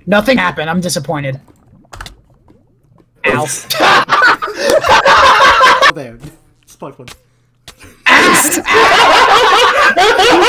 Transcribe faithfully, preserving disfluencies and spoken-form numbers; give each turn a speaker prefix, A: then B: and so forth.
A: Nothing happened. I'm disappointed. Ow.
B: Oh, there. Spike one.